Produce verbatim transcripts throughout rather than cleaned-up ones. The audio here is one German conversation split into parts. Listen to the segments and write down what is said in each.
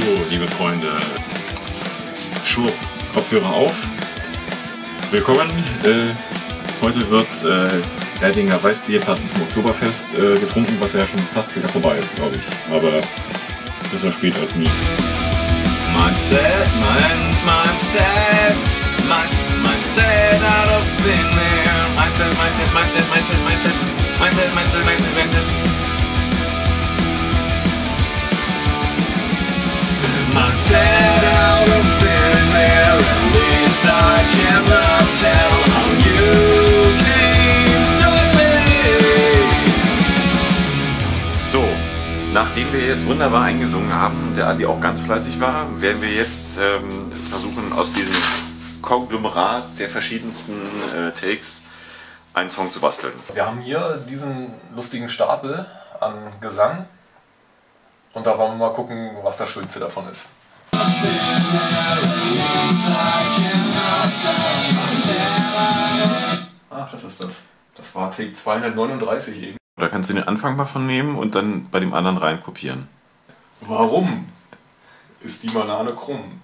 liebe Freunde, Schuhe, Kopfhörer auf. Willkommen. Äh, heute wird äh, Erdinger Weißbier passend zum Oktoberfest äh, getrunken, was ja schon fast wieder vorbei ist, glaube ich. Aber besser spät als nie. Mindset, mind, mindset, mindset, mindset out of thin air. Mindset, mindset, mindset, mindset, mindset, mindset, mindset, mindset, mindset. Mindset out of thin air. At least I cannot tell how you came to be. So, nachdem wir jetzt wunderbar eingesungen haben und der Andi auch ganz fleißig war, werden wir jetzt ähm, versuchen, aus diesem Konglomerat der verschiedensten äh, Takes einen Song zu basteln. Wir haben hier diesen lustigen Stapel an Gesang und da wollen wir mal gucken, was das Schönste davon ist. Ach, das ist das. Das war Take zweihundertneununddreißig eben. Da kannst du den Anfang mal von nehmen und dann bei dem anderen rein kopieren. Warum ist die Banane krumm?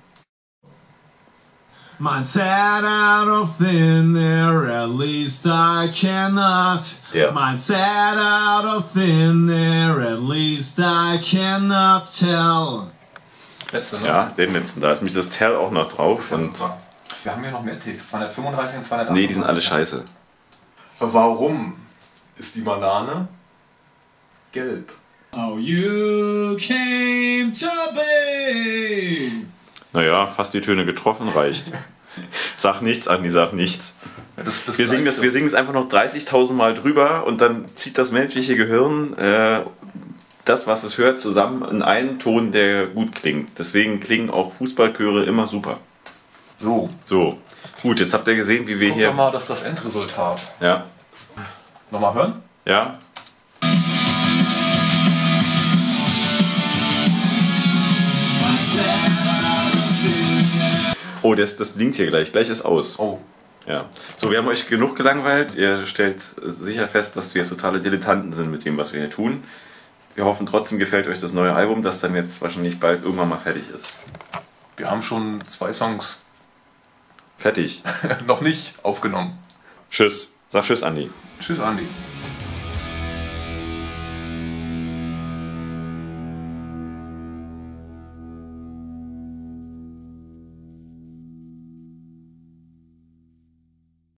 Mindset out of thin air, at least I cannot. Der. Mindset out of thin air, at least I cannot tell. Letzte, ne? Ja, den letzten. Da ist nämlich das Tell auch noch drauf. Ja, Und super. Wir haben hier noch mehr Takes, zweihundertfünfunddreißig und zweihundertachtunddreißig. nee, die sind alle scheiße. Warum ist die Banane gelb? How you came to be. Naja, fast die Töne getroffen, reicht. Sag nichts, Andi, sag nichts. Das, das Wir singen, das, wir singen es einfach noch dreißigtausend Mal drüber und dann zieht das menschliche Gehirn äh, das, was es hört, zusammen in einen Ton, der gut klingt. Deswegen klingen auch Fußballchöre immer super. So, So, gut, jetzt habt ihr gesehen, wie wir guck hier... doch mal, dass das Endresultat. Ja, Nochmal hören? ja. Oh, das, das blinkt hier gleich. Gleich ist aus. Oh. Ja. So, wir haben euch genug gelangweilt. Ihr stellt sicher fest, dass wir totale Dilettanten sind mit dem, was wir hier tun. Wir hoffen trotzdem gefällt euch das neue Album, das dann jetzt wahrscheinlich bald irgendwann mal fertig ist. Wir haben schon zwei Songs Fertig. noch nicht aufgenommen. Tschüss. Sag Tschüss, Andi. Tschüss, Andi.